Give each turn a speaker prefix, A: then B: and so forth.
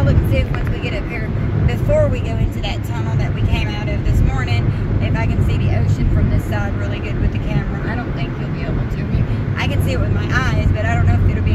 A: look and see if once we get up here, before we go into that tunnel that we came out of this morning, if I can see the ocean from this side really good with the camera. I don't think you'll be able to. I can see it with my eyes, but I don't know if it'll